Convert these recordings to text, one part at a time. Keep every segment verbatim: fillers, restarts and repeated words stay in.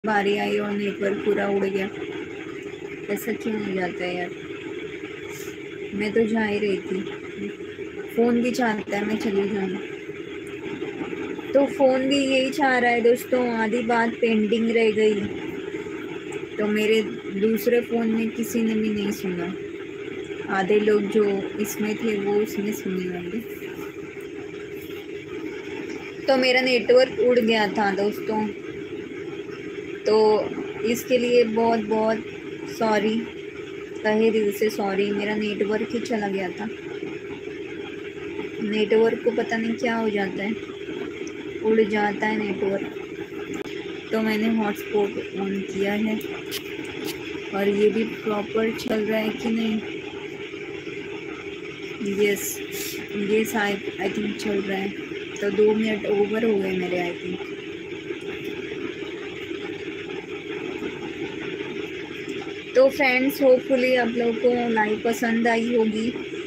बारी आई और नेटवर्क पूरा उड़ गया। ऐसा क्यों हो जाता है यार। मैं तो जा ही रही थी, फ़ोन भी चाहता है मैं चली जाऊँ, तो फ़ोन भी यही चाह रहा है दोस्तों। आधी बात पेंडिंग रह गई, तो मेरे दूसरे फ़ोन में किसी ने भी नहीं सुना। आधे लोग जो इसमें थे वो उसमें सुने होंगे। तो मेरा नेटवर्क उड़ गया था दोस्तों, तो इसके लिए बहुत बहुत सॉरी, तहे दिल से सॉरी। मेरा नेटवर्क ही चला गया था। नेटवर्क को पता नहीं क्या हो जाता है, उड़ जाता है नेटवर्क। तो मैंने हॉटस्पॉट ऑन किया है और ये भी प्रॉपर चल रहा है कि नहीं। Yes yes I I think चल रहा है। तो दो मिनट ओवर हो गए मेरे आई थिंक। तो फ्रेंड्स होपफुली आप लोगों को लाइव पसंद आई होगी।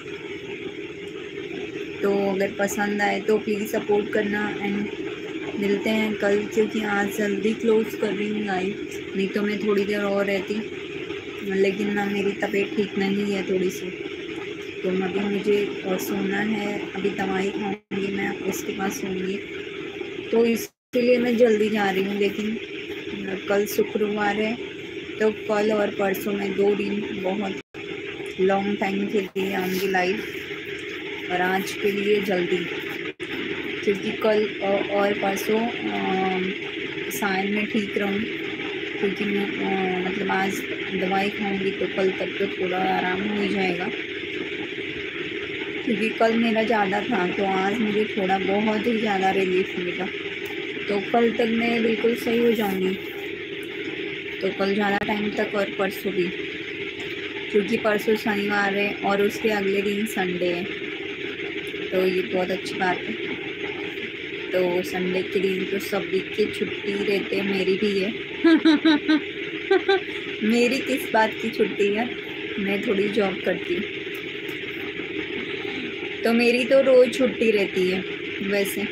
तो अगर पसंद आए तो प्लीज़ सपोर्ट करना एंड मिलते हैं कल, क्योंकि आज जल्दी क्लोज़ कर रही हूँ लाइव, नहीं तो मैं थोड़ी देर और रहती, लेकिन ना मेरी तबीयत ठीक नहीं है थोड़ी सी, तो अभी मुझे सोना है। अभी दवाई खाऊंगी मैं, उसके पास सोऊंगी, तो इसलिए मैं जल्दी जा रही हूँ। लेकिन कल शुक्रवार है, तो कल और परसों में दो दिन बहुत लॉन्ग टाइम के लिए आऊँगी लाइव, और आज के लिए जल्दी, क्योंकि कल और परसों शायद मैं ठीक रहूँ, क्योंकि मैं मतलब आज दवाई खाऊंगी तो कल तक तो थोड़ा आराम हो जाएगा, क्योंकि कल मेरा ज़्यादा था तो आज मुझे थोड़ा बहुत ही ज़्यादा रिलीफ मिला। तो कल तक मैं बिल्कुल सही हो जाऊंगी, तो कल ज़्यादा टाइम तक और परसों भी, क्योंकि परसों शनिवार है और उसके अगले दिन संडे है, तो ये बहुत अच्छी बात है। तो संडे के दिन तो सभी की छुट्टी रहते हैं, मेरी भी है। मेरी किस बात की छुट्टी है, मैं थोड़ी जॉब करती हूँ, तो मेरी तो रोज़ छुट्टी रहती है। वैसे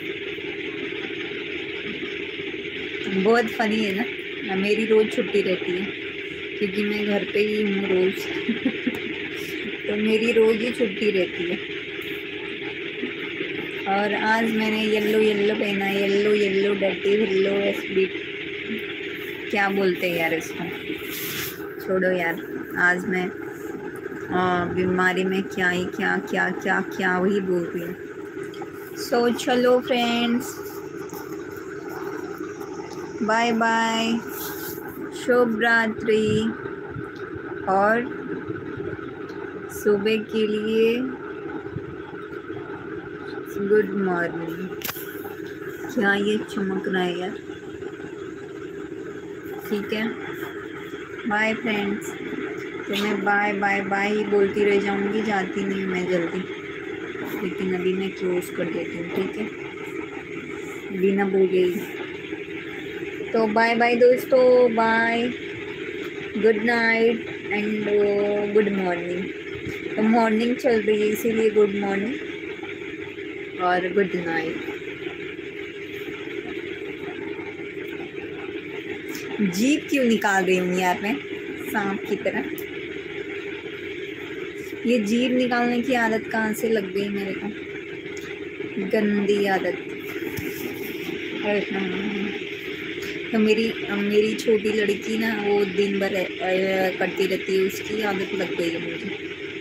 बहुत फनी है ना, मेरी रोज़ छुट्टी रहती है, क्योंकि मैं घर पे ही हूँ रोज़। तो मेरी रोज़ ही छुट्टी रहती है। और आज मैंने येल्लो येल्लो पहना है, येल्लो येल्लो डर्टी येल्लो एसबी, क्या बोलते हैं यार इसको, छोड़ो यार। आज मैं बीमारी में क्या ही क्या क्या क्या क्या वही बोल रही हूँ। सो चलो फ्रेंड्स, बाय बाय, शुभ रात्रि, और सुबह के लिए गुड मॉर्निंग। क्या ये चमक रहा है यार, ठीक है। बाय फ्रेंड्स, तो मैं बाय बाय बाय ही बोलती रह जाऊंगी, जाती नहीं मैं जल्दी, लेकिन अभी मैं क्लोज कर देती हूँ, ठीक है, बिना बोले ही। तो बाय बाय दोस्तों, bye, good night and good morning. तो मॉर्निंग चल रही है इसीलिए गुड मॉर्निंग और गुड नाइट। जीभ क्यों निकाल रही हूँ यार मैं सांप की तरह, ये जीभ निकालने की आदत कहाँ से लग गई मेरे को, गंदी आदत। तो मेरी मेरी छोटी लड़की ना, वो दिन भर करती रहती है, उसकी आदत लग गई है मुझे।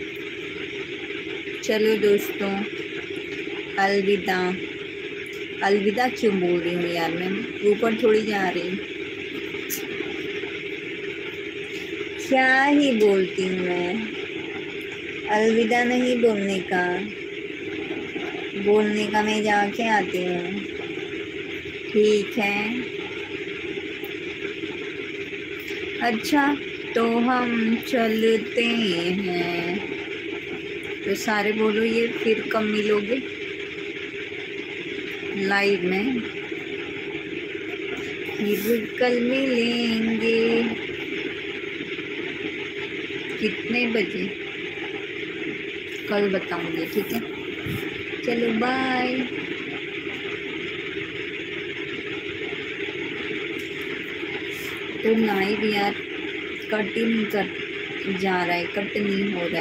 चलो दोस्तों, अलविदा। अलविदा क्यों बोल रही हूँ यार मैं, ऊपर थोड़ी जा रही हूँ, क्या ही बोलती हूँ मैं। अलविदा नहीं बोलने का, बोलने का मैं जाके आती हूँ, ठीक है। अच्छा तो हम चलते हैं, तो सारे बोलो ये, फिर कब मिलोगे लाइव में, फिर कल मिलेंगे, कितने बजे कल बताऊंगी, ठीक है। चलो बाय। तो लाइव यार कट ही नहीं कर जा रहा है, कट नहीं हो रहा है।